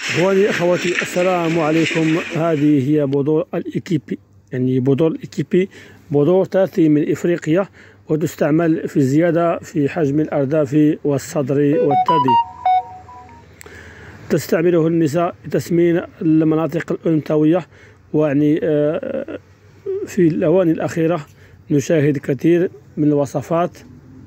إخواني أخواتي، السلام عليكم. هذه هي بذور الإكيبي، يعني بذور الإكيبي بذور تأتي من إفريقيا وتستعمل في الزيادة في حجم الأرداف والصدر والثدي. تستعمله النساء لتسمين المناطق الأنثوية، ويعني في الأوان الأخيرة نشاهد كثير من الوصفات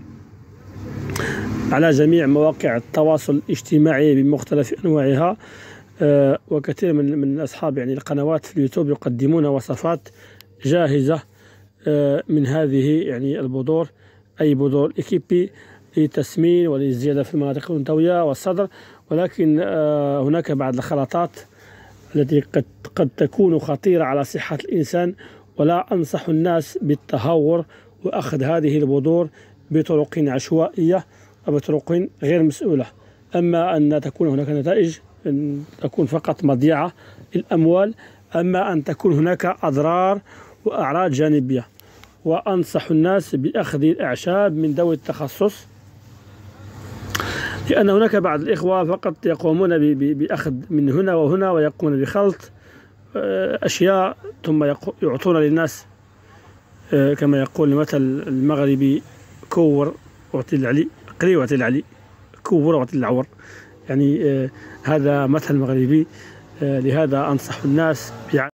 على جميع مواقع التواصل الاجتماعي بمختلف أنواعها، وكثير من أصحاب يعني القنوات في اليوتيوب يقدمون وصفات جاهزة من هذه يعني البذور، أي بذور الإكيبي للتسمين وللزيادة في المناطق الأنثوية والصدر. ولكن هناك بعض الخلطات التي قد تكون خطيرة على صحة الإنسان، ولا أنصح الناس بالتهور وأخذ هذه البذور بطرق عشوائية أو بطرق غير مسؤولة. أما أن تكون هناك نتائج، أن تكون فقط مضيعة للأموال، أما أن تكون هناك أضرار وأعراض جانبية. وأنصح الناس بأخذ الأعشاب من ذوي التخصص، لأن هناك بعض الإخوة فقط يقومون بأخذ من هنا وهنا ويقومون بخلط أشياء ثم يعطون للناس، كما يقول المثل المغربي: كور وعطي العلي، قري وعطي العلي، كور وعطي العور. يعني هذا مثل مغربي. لهذا أنصح الناس